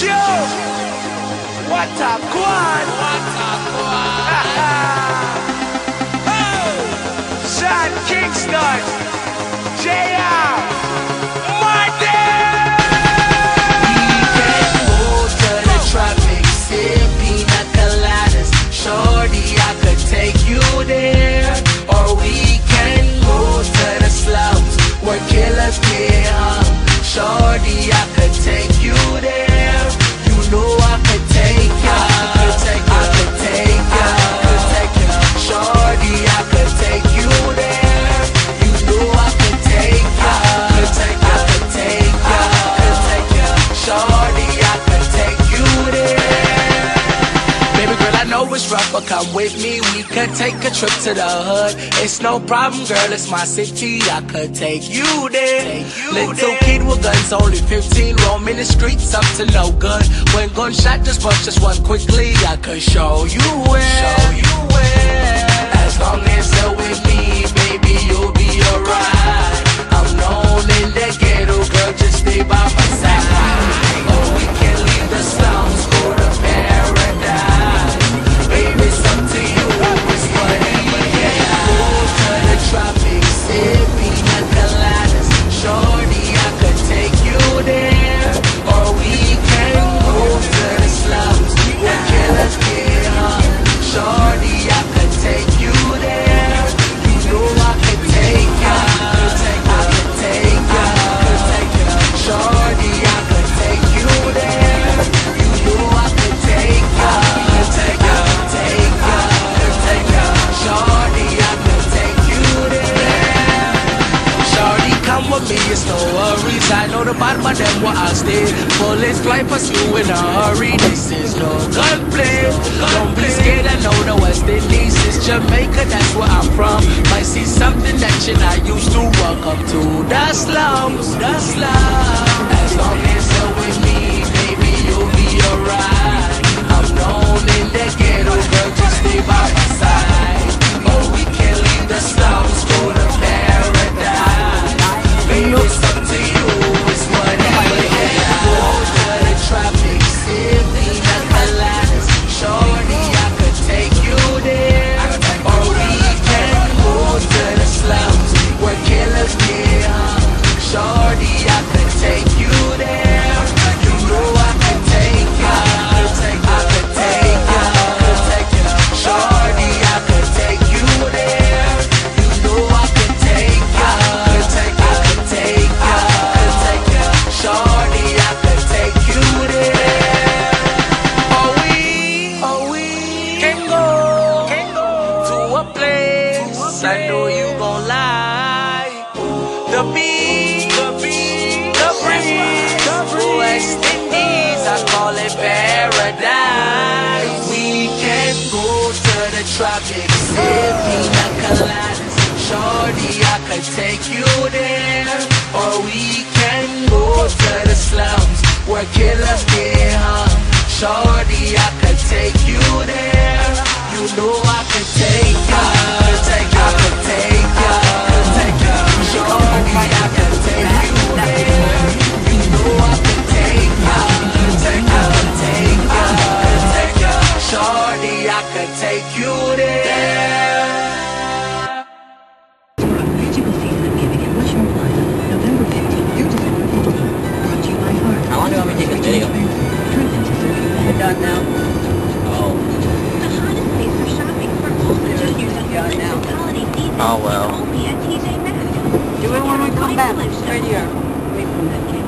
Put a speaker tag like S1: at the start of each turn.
S1: Yo, what a quad. Sean Kingston, JR, Martin.
S2: We can move to the tropics, sip pina coladas. Shorty, I could take you there. Or we can move to the slums where killers get hung. Shorty, I could take you there. You know I could take ya. I could take ya. Shorty, I could take you there. You know I could take ya. I could take ya. Shorty, I could take you there. Baby girl, I know it's rough, but come with me. We could take a trip to the hood. It's no problem, girl, it's my city. I could take you there. Little kid with guns, only 15, roaming the streets up to no good. When gunshot just bust just one quickly, I could show you where. As long as you're with me, baby, you'll be alright. I'm known in the ghetto, girl, just stay by my side. Oh, we can leave the slums, go to paradise. Baby, it's up to you, it's whatever you can. Go to the tropics, sip pina coladas. Shorty, I could take you there. Or we can go to the slums where killers get hung. Shorty, I could take you there. You know I could take ya. I could take ya. Shorty, I could take you there. You know I could take ya. Shorty, I could take you there. Shorty, come with me, it's no worries. I know the bottom of them where I'll stay. Bullets fly past you in a hurry. This is no gunplay. Don't be scared, I know the West Indies is Jamaica, that's where I'm from. Might see something that you're not used to. Welcome to the slums. As long as you're with me, baby, you'll be alright. I'm known in the ghetto, girl, just stay by my side. Or we can leave the slums, go to paradise. Baby, it's up to you, it's whatever you can. Go to the tropics, sip pina coladas. Shorty, I could take you there. Or we can go to the slums where killers get hung. Shorty, I could take you there. You know I could take ya. I could take ya. Shorty, I could take you there. You know I could take ya. I could take ya. Shorty, I could take you there. Oh, we can go to a place I know you gon' like. The beach, the breeze, West Indies, I call it paradise. We can go to the tropics, sip pina coladas. Shorty, I could take you there. Or we can go to the slums where killers get hung. Shorty, I could take you there. You know I could take ya. I could take ya. Shorty, I could take you there. You know I could take ya. I could take ya. Shorty, I could take you there.
S3: How long do you want me to take this video? We're done now. Oh.
S4: The hottest place for shopping for all the juniors and the holiday season.
S3: Oh well.
S4: Only at TJ Maxx.
S5: Do it when we come back. Right here. Wait for that.